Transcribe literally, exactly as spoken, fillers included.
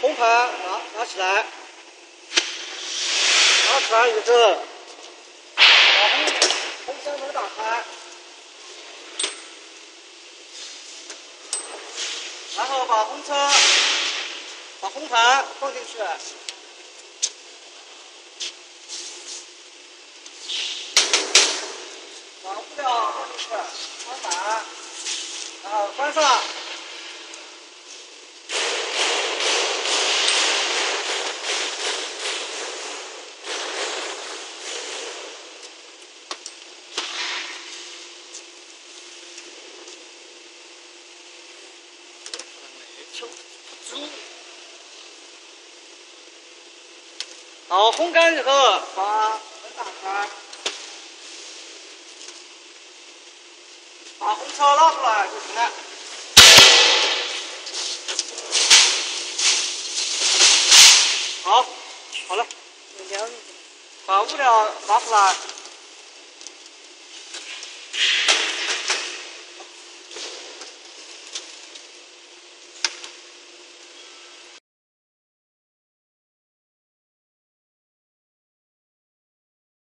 红盘拿拿起来，拿起来以后，把红红箱门打开，然后把红车、把红盘放进去，把物料放进去，装满，然后关上。 好，烘干以后，把门打开，把红车拉出来就行了。好，好了，把物料拿出来。